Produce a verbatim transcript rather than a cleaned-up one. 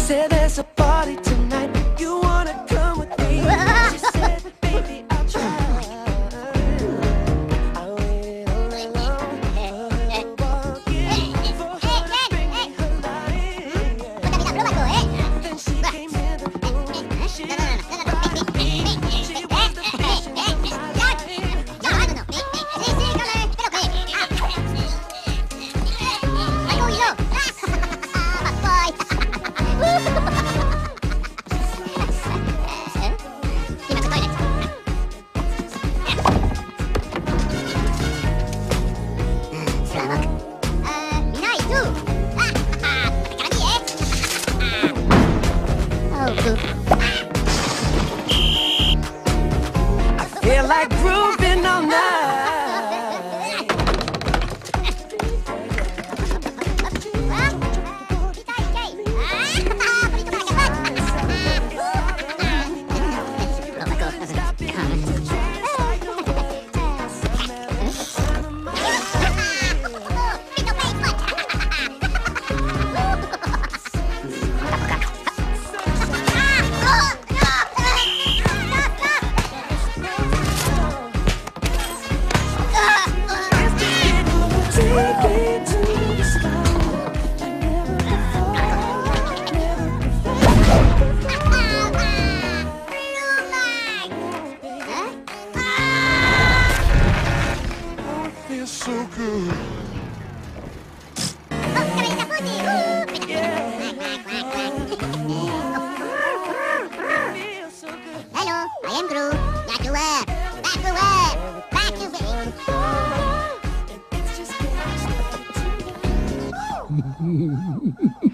said there's a party tonight. You wanna come with me? She said, baby, I'll try. I waited all alone, walking for her to bring me her light. Then she came in the room. She looked right at me. She was the vision of my life. I feel like grooving all night. Feels so good. Hello, I am Groot. Back to work. Back to work. Back to work. It's just